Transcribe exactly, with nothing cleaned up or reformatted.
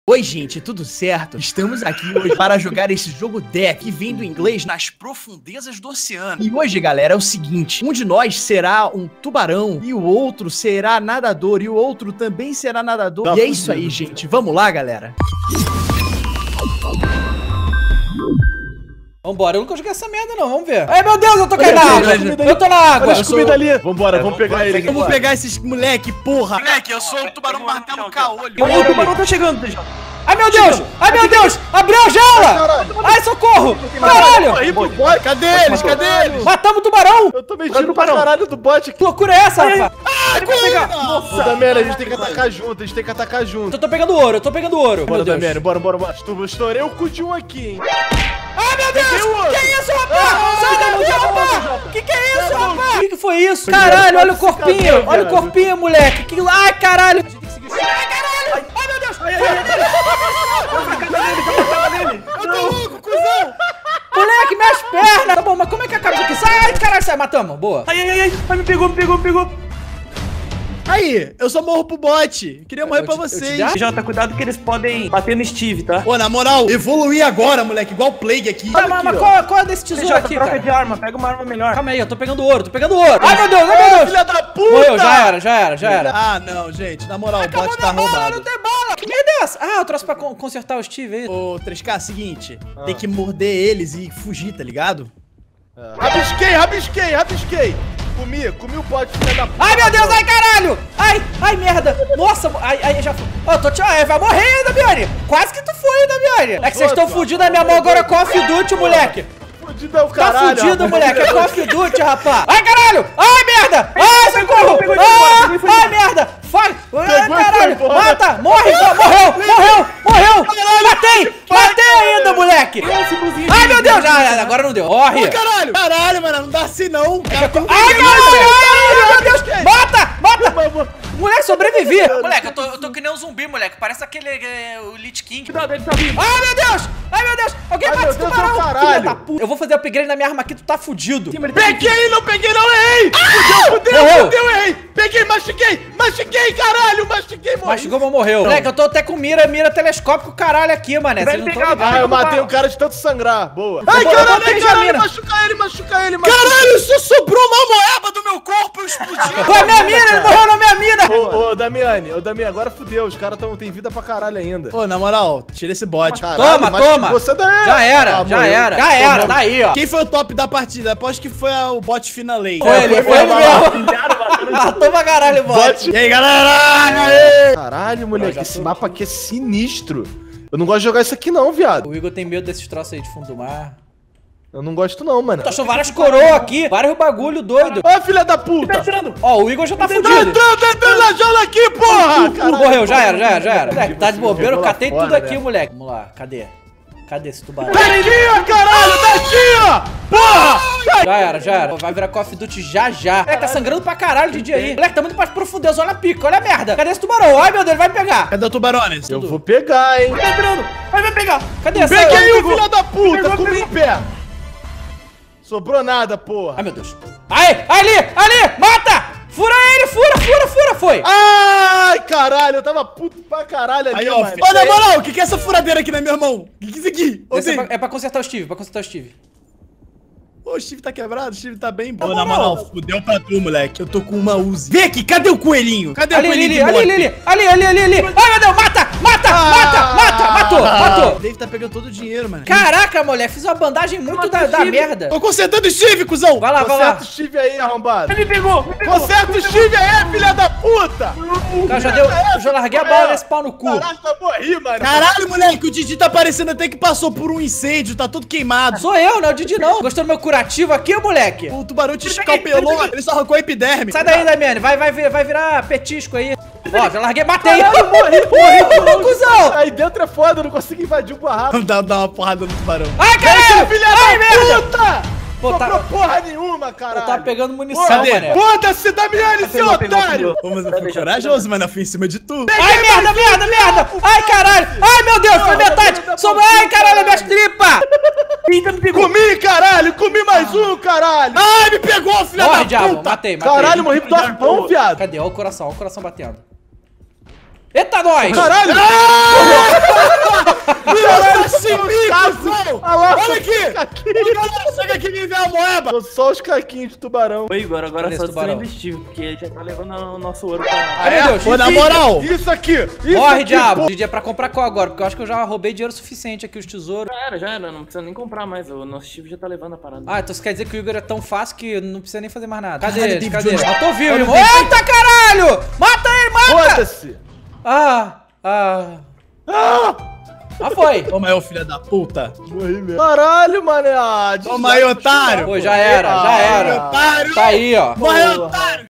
Oi gente, tudo certo? Estamos aqui hoje para jogar esse jogo deck que vem do inglês Nas Profundezas do Oceano. E hoje, galera, é o seguinte, um de nós será um tubarão e o outro será nadador e o outro também será nadador. Tá, e é isso aí, gente. Vamos lá, galera. Vambora, eu nunca joguei essa merda não, vamos ver. Ai meu Deus, eu tô caindo na água. Eu tô na água. Olha a comida ali. Vambora, vamos pegar ele. Vamos pegar esses moleque, porra. Moleque, eu sou o tubarão martelo caolho. O tubarão tá chegando. Ai meu Deus, ai meu Deus, abriu a jaula. Ai, socorro. Caralho. Cadê eles, cadê eles? Matamos o tubarão. Eu tô mentindo pra caralho do bot. Que loucura é essa, rapaz? Ai, corrida. Nossa, Damiano, a gente tem que atacar junto, a gente tem que atacar junto. Eu tô pegando ouro, eu tô pegando ouro. Bora, Damiano, bora, bora, bora. Estourei o cu de um aqui, hein. Ai, meu Deus! Que isso, rapaz? Sai daqui, rapaz! Que que é isso, rapaz? Que que foi isso? Caralho, olha o corpinho! Olha o corpinho, moleque! Que... Ai, caralho! A gente tem que seguir... Ai, caralho! Ai, meu Deus! Ai, ai, ai! Eu tô louco, cuzão! Moleque, minhas pernas! Tá bom, mas como é que acaba isso aqui? Sai, caralho, sai! Matamos, boa! Ai, ai, ai! Ai, me pegou, me pegou, me pegou! Aí, eu só morro pro bot. Queria morrer pra vocês. Jota, cuidado que eles podem bater no Steve, tá? Pô, na moral, evoluir agora, moleque. Igual o Plague aqui. Tá, mas, mas qual, qual é desse tesouro Jota, aqui, troca cara? de arma, pega uma arma melhor. Calma aí, eu tô pegando ouro, tô pegando ouro. Ai, meu Deus, ai, meu Deus. Filha da puta! Morreu, já era, já era, já era. Ah, não, gente. Na moral, Acabou o bot tá minha bala, roubado. não tem bala. Que merda é essa? Ah, eu trouxe pra con consertar o Steve aí. Ô, três K, seguinte. Ah. Tem que morder eles e fugir, tá ligado? É. Rabisquei, rabisquei, rabisquei. Comi, comi o bot, filha da puta. Ai, meu Deus, ai, caralho! Ai, ai, merda! Nossa, ai, ai, já foi. Ó, tô te... Ai, vai morrer, Damiani! Quase que tu foi, Damiani! É que vocês estão fudidos na minha mão agora, Call of Duty, moleque! Fudido é o caralho! Tá fudido, moleque! É Call of Duty, rapaz! Ai, caralho! Ai, merda! Ai, socorro! Ai, ai, merda! Vai! Ai, caralho! Mata! Morre! Morreu! Morreu! Morreu! Matei! Matei ainda, moleque! Ai, meu Deus! Ah, agora não deu! Morre! Ai, caralho! Caralho, mano! Não dá assim, não! Ai, caralho! Meu Deus! Mata! Mata! Moleque, sobrevivi! Moleque, eu tô, eu tô que nem um zumbi, moleque. Parece aquele, é, o Lich King. Cuidado, ele tá vivo. Ai, meu Deus! Ai, meu Deus! Alguém Ai, mata meu esse Deus, tubarão! é o caralho. Filha da puta. Eu vou fazer upgrade na minha arma aqui, tu tá fudido. Peguei, não peguei, não, errei! Fudeu, fudeu, Morreu. fudeu, errei! Peguei, machuquei, machuquei, caralho, machuquei, morri. Mastigou, mas morreu. Moleque, eu tô até com mira, mira telescópico, caralho, aqui, mané. Vocês não tão ligados. Ah, eu matei o cara de tanto sangrar, boa. Ai, caralho, caralho, ai, caralho, machuca ele, machuca ele, machuca. Caralho, só sobrou uma moeba do meu corpo, eu explodi. Foi a minha mina, ele morreu na minha mina. Ô, ô, Damiani, ô, Damiani, agora fudeu, os caras tão, tem vida pra caralho ainda. Ô, na moral, tira esse bot. Caralho, Toma, toma. Você daí. Já era, Ah, já morreu. era. Já era, tá aí, ó. Quem foi o top da partida? Aposto que foi a- o bot finalei. Foi ele, foi ele mesmo. Matou pra caralho o bot. E aí, galera? Aê! Caralho, moleque, esse mapa aqui é sinistro. Eu não gosto de jogar isso aqui não, viado. O Igor tem medo desses troços aí de fundo do mar. Eu não gosto não, mano. Tu achou várias coroas aqui, vários bagulho doido. Ó, filha da puta! Ó, o Igor já tá Tá fudido. entrando, entrando na jaula aqui, porra! Caralho, Morreu, já era, já era, já era. Moleque, tá de bobeira, eu jogou lá catei fora, tudo aqui, né? moleque. Vamos lá, cadê? Cadê esse tubarão? Tá aqui, ó, caralho, tá aqui, ó! Porra! Já era, já era. Vai virar Call of Duty já já. É, tá sangrando pra caralho de dia aí. Moleque, tá muito mais profundeza. Olha a pica, olha a merda. Cadê esse tubarão? Ai, meu Deus, ele vai pegar. Cadê o tubarões? Eu vou pegar, hein? Tá entrando. Vai, vai pegar. Cadê essa? Peguei o filho da puta, comi em pé! Sobrou nada, porra! Ai, meu Deus. Ai, ali, ali, mata! Fura ele, fura, fura, fura, foi. Ai, caralho, eu tava puto pra caralho ali, Aí, ó. mano. Ô, na moral, o que, que é essa furadeira aqui na minha mão? O que, que é isso aqui? Ô, Esse é, Steve. pra, é pra consertar o Steve, pra consertar o Steve. Ô, o Steve tá quebrado, o Steve tá bem bom. Tá Ô, bom, na moral, não. fudeu pra tu, moleque. Eu tô com uma Uzi. Vem aqui, cadê o coelhinho? Cadê Ali, o ali, coelhinho ali, de ali, morte? ali, ali, ali, ali, ali. Ai, meu Deus, mata, mata, mata, mata, matou, O matou. Dave tá pegando todo o dinheiro, mano. Caraca, mulher, fiz uma bandagem muito da, da merda. Tô consertando o Steve, cuzão. Vai lá, vai lá. Conserta o Steve aí, arrombado. Ele me pegou, me pegou. Conserta o Steve aí, filha da puta! Cara, já deu, eu já larguei a bala nesse pau no cu. Caralho, tá morri, mano. Caralho, moleque, o Didi tá parecendo até que passou por um incêndio, tá todo queimado. Sou eu, não é o Didi não. Gostou do meu curativo aqui, moleque? O tubarão te escalpelou, ele só arrancou a epiderme. Sai daí, Damiani, vai, vai, vir- vai virar petisco aí. Ó, já larguei, matei. Caralho, morri, morri. Ô, cuzão. Aí dentro é foda, eu não consigo invadir o barraco. Dá, dá uma porrada no tubarão. Ai, caralho. Filha Ai, da merda. puta! Pô, tá- Sobrou porra nenhuma, caralho. Eu tava pegando munição, Cadê? mané. Foda-se, Damiani, seu Pegou, pegou, otário! pegou. Ô, mas eu fui corajoso, mano, eu fui em cima de tu. Ai, merda, merda, merda. Ai, caralho. Ai, meu Deus, foi metade. Sobrou. Ai, caralho, minhas tripas. Eita, me pegou. Comi, caralho! Comi mais um, caralho! Ai, me pegou, filha Morre, da diabo. puta. Matei, matei. Caralho, morri pro arpão, viado! Cadê? Olha o coração, olha o coração batendo. Eita, nós! Caralho! Caralho, esse bico! Olha aqui! Chega aqui e me vê a moeba! Tô só os caquinhos de tubarão. Ô, Igor, agora Cadê só esse tubarão? destruindo o Steve, porque ele já tá levando o nosso ouro pra... Ai, meu Deus! Pô, na moral! Isso aqui! Isso Morre, aqui, diabo! pô. Didi, é pra comprar qual agora? Porque eu acho que eu já roubei dinheiro suficiente aqui, os tesouros. Já era, já era, não precisa nem comprar mais, o nosso Steve já tá levando a parada. Ah, então você quer dizer que o Igor é tão fácil que não precisa nem fazer mais nada. Cadê Caralho, ele? David Cadê ele? Jones. Matou vivo, Olha o irmão. David. Eita, caralho! Mata ele, mata! Foda-se! Ah, ah... Ah! Ah, foi! Toma aí, ô filho da puta! Morri mesmo. Caralho, mané! Ah, Toma aí, otário! Pô, já era, já Ah, era. Otário! Tá aí, ó. Morre, otário!